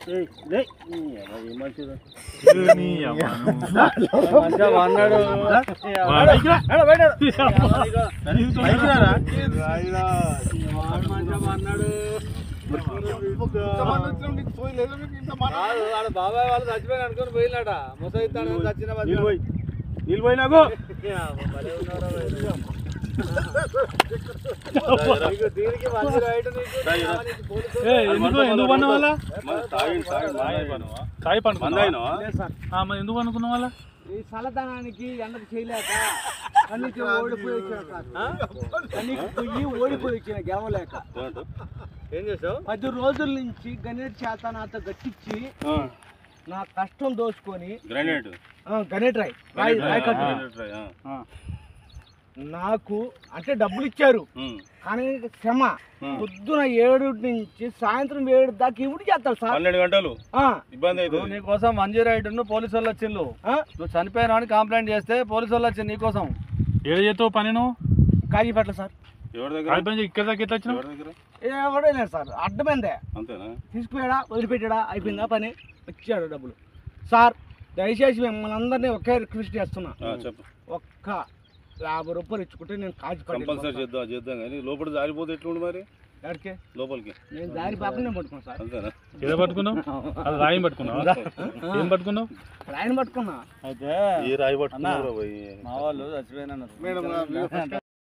బాబాయ్ వాళ్ళు చచ్చిపోయిన అనుకుని పోయినాట ముసైతాను చచ్చిన నిలిపోయినాకు ఎందుకు పన్న వాళ్ళ తాయి పండుకున్నా ఎందుకు అనుకున్న వాళ్ళ ఈ చల్లదనానికి ఎండకు చేయలేక కన్నీకి ఓడిపోయి వచ్చిన గెలవలేక ఏం చేసావు 10 రోజుల నుంచి గణేట్ చేత నాతో గట్టించి నా కష్టం దోచుకొని గణేట్ రాయ్ నాకు అంటే డబ్బులు ఇచ్చారు కానీ క్షమ పొద్దున 7 నుంచి సాయంత్రం 7 దాకా ఇవి చేస్తాడు సార్ 12 గంటలు ఇబ్బంది అవుతుంది నీకోసం 108 పోలీసు వాళ్ళు వచ్చిండు నువ్వు చనిపోయినా అని కంప్లైంట్ చేస్తే పోలీసు వాళ్ళు వచ్చింది నీకోసం ఏడు చేస్తావు పని నువ్వు కాజీపేటలో సార్ ఇక్కడ దాకా ఎట్లా వచ్చినావు ఎవడే లేదు సార్ అడ్డమైందే అంతేనా తీసుకుపోయాడా వదిలిపెట్టాడా అయిపోయిందా పని వచ్చాడు డబ్బులు సార్ దయచేసి మిమ్మల్ని అందరినీ ఒకే రిక్వెస్ట్ చేస్తున్నా ఒక్క 50 రూపాయలు ఇచ్చుకుంటే నేను కంపల్సరీ చేద్దాం కానీ లోపల జారిపోతే ఎట్లుండి మరి ఎక్కడికి లోపలికి నేను దారి పాపనే పట్టుకున్నాను సార్ అంతేనా ఏదో పట్టుకున్నావు అది రాయి పట్టుకున్నావు ఏం పట్టుకున్నావు రాయిని పట్టుకున్నా అయితే ఏ రాయి పట్టుకున్నా మా వాళ్ళు చచ్చిపోయినా